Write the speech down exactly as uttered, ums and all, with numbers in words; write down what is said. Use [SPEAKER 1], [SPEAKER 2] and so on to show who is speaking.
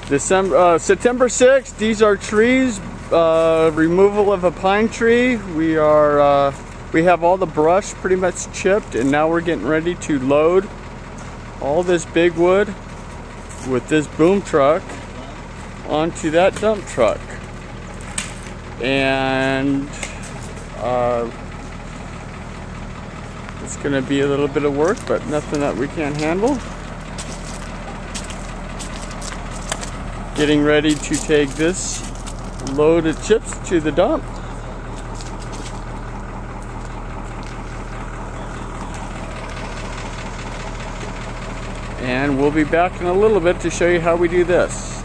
[SPEAKER 1] December, uh, September sixth, these are trees, uh, removal of a pine tree. We are, uh, we have all the brush pretty much chipped, and now we're getting ready to load all this big wood with this boom truck onto that dump truck. And uh, it's gonna be a little bit of work, but nothing that we can't handle. Getting ready to take this load of chips to the dump. And we'll be back in a little bit to show you how we do this.